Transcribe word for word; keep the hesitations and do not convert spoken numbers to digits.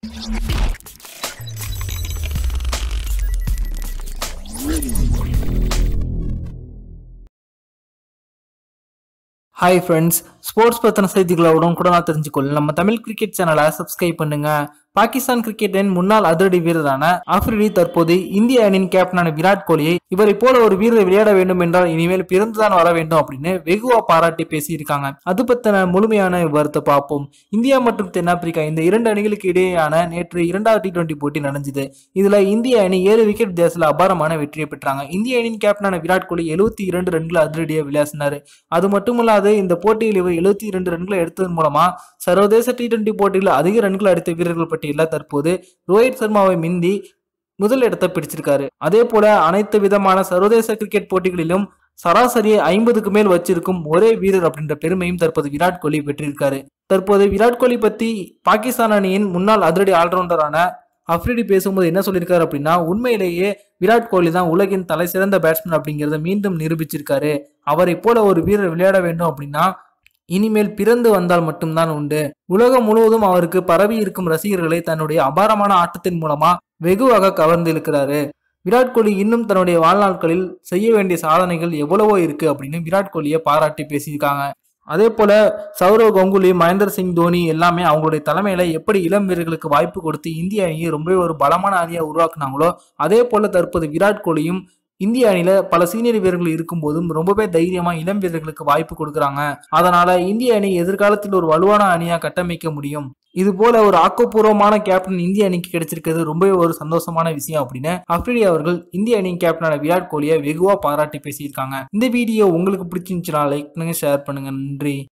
Hi friends, sports பத்தின செய்திகளை உடனுக்குடன் தெரிஞ்சுக்கொள்ள நம்ம தமிழ் கிரிக்கெட் சேனலை சப்ஸ்கிரைப் பண்ணுங்க. பாகிஸ்தான் கிரிக்கெட்டின் முன்னாள் அதிரடி வீரரான அஃப்ரிடி தற்போது இந்திய அணியின் கேப்டனான விராட் கோலியை இவரை போல ஒரு வீரர் விளையாட வேண்டும் என்றால் இனிமேல் பிறந்துதான் வர வேண்டும் அப்படின்னு வெகுவா பாராட்டி பேசியிருக்காங்க. அது பத்தின முழுமையான விவரத்தை பார்ப்போம். இந்தியா மற்றும் தென்னாப்பிரிக்கா இந்த இரண்டு அணிகளுக்கு இடையேயான நேற்று இரண்டாவது டி டுவெண்டி போட்டி நடந்தது. இதுல இந்திய அணி ஏழு விக்கெட் வித்தியாசத்தில் அபாரமான வெற்றியை பெற்றாங்க. இந்திய அணியின் கேப்டனான விராட் கோலி எழுபத்தி இரண்டு ரன்கள் அதிரடியா விளையாடினார். அது மட்டுமல்லாது இந்த போட்டியில் இவர் எழுபத்தி இரண்டு ரன்களை எடுத்ததன் மூலமா சர்வதேச டி டுவெண்டி போட்டியில் அதிக ரன்கள் அடித்த வீரர்கள் பட்டியலில் தற்போது ரோஹித் சர்மாவை மிந்தி முதல் இடத்தை பிடிச்சிருக்காரு. அதே போல அனைத்து விதமான சர்வதேச கிரிக்கெட் போட்டிகளிலும் சராசரியை ஐம்பதுக்கு மேல் வச்சிருக்கும் ஒரே வீரர் அப்படின்ற பெருமையும் தற்போது விராட் கோலி பெற்றிருக்காரு. தற்போது விராட் கோலி பத்தி பாகிஸ்தான் அணியின் முன்னாள் அதிரடி ஆல்ரவுண்டரான அஃப்ரிடி பேசும்போது என்ன சொல்லியிருக்காரு அப்படின்னா, உண்மையிலேயே விராட் கோலி தான் உலகின் தலை சிறந்த பேட்ஸ்மேன் அப்படிங்கிறத மீண்டும் நிரூபிச்சிருக்காரு. அவரை போல ஒரு வீரர் விளையாட வேண்டும் அப்படின்னா இனிமேல் பிறந்து வந்தால் மட்டும்தான் உண்டு. உலகம் முழுவதும் அவருக்கு பரவி இருக்கும் ரசிகர்களை தன்னுடைய அபாரமான ஆட்டத்தின் மூலமா வெகுவாக கவர்ந்திருக்கிறாரு. விராட் கோலி இன்னும் தன்னுடைய வாழ்நாட்களில் செய்ய வேண்டிய சாதனைகள் எவ்வளவோ இருக்கு அப்படின்னு விராட் கோலியை பாராட்டி பேசியிருக்காங்க. அதே போல சௌரவ் கங்குலி, மகேந்திர சிங் தோனி எல்லாமே அவங்களுடைய தலைமையில எப்படி இளம் வீரர்களுக்கு வாய்ப்பு கொடுத்து இந்திய அணியை ரொம்பவே ஒரு பலமான அணியை உருவாக்குனாங்களோ அதே போல தற்போது விராட் கோலியும் இந்திய அணியில பல சீனியர் வீரர்கள் இருக்கும் போதும் ரொம்பவே தைரியமா இளம் வீரர்களுக்கு வாய்ப்பு கொடுக்குறாங்க. அதனால இந்திய அணி எதிர்காலத்தில் ஒரு வலுவான அணியா கட்டமைக்க முடியும். இது போல ஒரு ஆக்கப்பூர்வமான கேப்டன் இந்திய அணிக்கு கிடைச்சிருக்கிறது ரொம்பவே ஒரு சந்தோஷமான விஷயம் அப்படின்னு அஃப்ரிடி அவர்கள் இந்திய அணியின் கேப்டனான விராட் கோலியை வெகுவா பாராட்டி பேசியிருக்காங்க. இந்த வீடியோ உங்களுக்கு பிடிச்சிருந்துச்சுன்னா லைக் பண்ணுங்க, ஷேர் பண்ணுங்க. நன்றி.